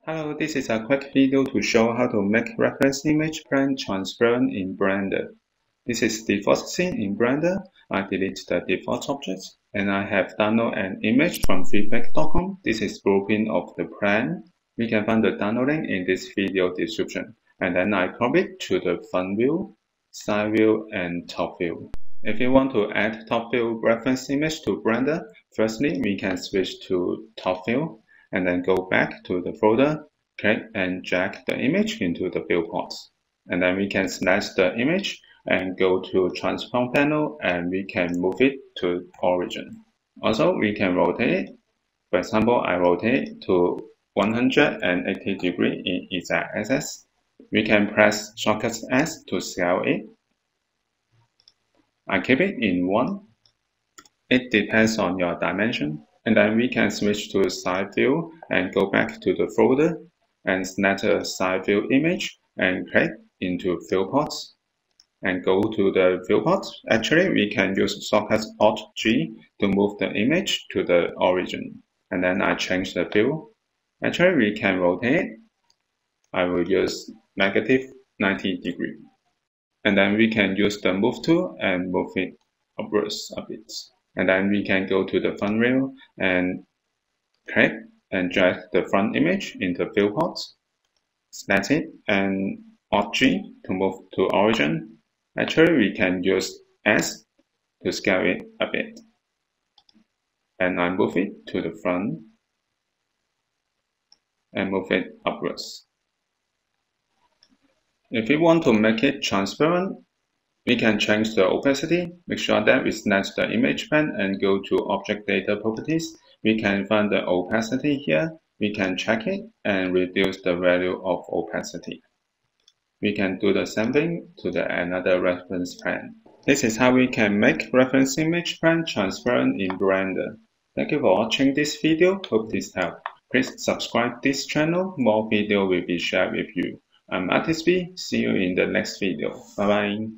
Hello, this is a quick video to show how to make reference image plane transparent in Blender. This is the default scene in Blender. I delete the default objects, and I have downloaded an image from feedback.com. This is blueprint of the plane. We can find the download link in this video description. And then I crop it to the front view, side view, and top view. If you want to add top view reference image to Blender, firstly, we can switch to top view, and then go back to the folder, click and drag the image into the viewports. And then we can select the image and go to transform panel, and we can move it to origin. Also, we can rotate it. For example, I rotate it to 180 degrees in z-axis. We can press shortcut S to scale it. I keep it in 1. It depends on your dimension. And then we can switch to side view and go back to the folder and select a side view image and click into viewports and go to the viewports. Actually, we can use shortcut Alt G to move the image to the origin. And then I change the view. Actually, we can rotate. I will use -90 degree. And then we can use the move tool and move it upwards a bit. And then we can go to the front view and click and drag the front image into viewports. Select it and Alt G to move to origin. Actually, we can use S to scale it a bit. And I move it to the front and move it upwards. If we want to make it transparent, we can change the opacity. Make sure that we select the image plane and go to Object Data Properties. We can find the opacity here. We can check it and reduce the value of opacity. We can do the same thing to another reference plane. This is how we can make reference image plane transparent in Blender. Thank you for watching this video. Hope this helped. Please subscribe this channel. More video will be shared with you. I'm Artist B. See you in the next video. Bye bye.